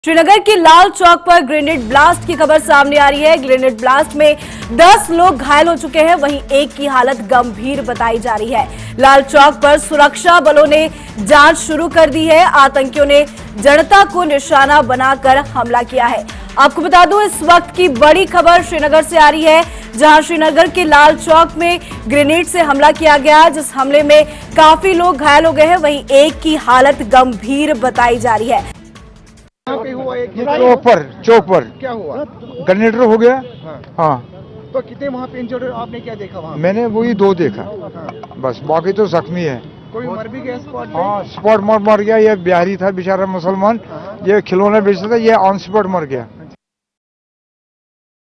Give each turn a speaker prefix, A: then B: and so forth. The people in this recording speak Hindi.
A: श्रीनगर के लाल चौक पर ग्रेनेड ब्लास्ट की खबर सामने आ रही है। ग्रेनेड ब्लास्ट में 10 लोग घायल हो चुके हैं, वहीं एक की हालत गंभीर बताई जा रही है। लाल चौक पर सुरक्षा बलों ने जांच शुरू कर दी है। आतंकियों ने जनता को निशाना बनाकर हमला किया है। आपको बता दूं, इस वक्त की बड़ी खबर श्रीनगर से आ रही है, जहां श्रीनगर के लाल चौक में ग्रेनेड से हमला किया गया, जिस हमले में काफी लोग घायल हो गए हैं, वहीं एक की हालत गंभीर बताई जा रही है।
B: चौक पर
C: क्या हुआ?
B: ग्रेनेडर हो गया। हाँ।
C: तो कितने वहाँ पे इंजर्ड? आपने क्या देखा वहाँ?
B: मैंने वही 2 देखा। बस बाकी तो जख्मी है।
C: कोई मर भी गया स्पॉट पे?
B: हाँ, स्पॉट मर गया। ये बिहारी था बेचारा मुसलमान, ये खिलौना बेचता था, ये ऑन स्पॉट मर गया।